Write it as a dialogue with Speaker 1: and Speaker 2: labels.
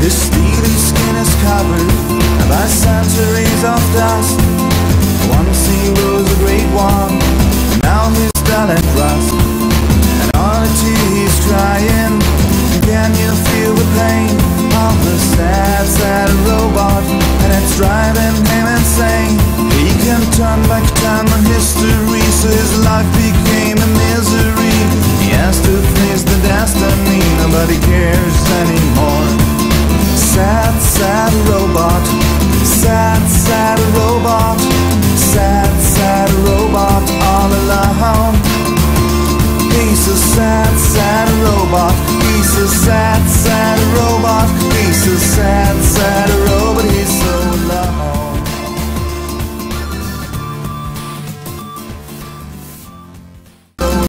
Speaker 1: His steely skin is covered by centuries of dust. Once he was a great one, now he's dull and rust. And all the tears crying, can you feel the pain of the sad, sad robot? And it's driving him insane. He can turn back time and history, so his life became a misery. He has to face the destiny, nobody cares anymore. Sad, sad robot. Sad, sad robot. Sad, sad robot all alone. He's a sad, sad robot. He's a sad, sad robot. He's a sad, sad robot.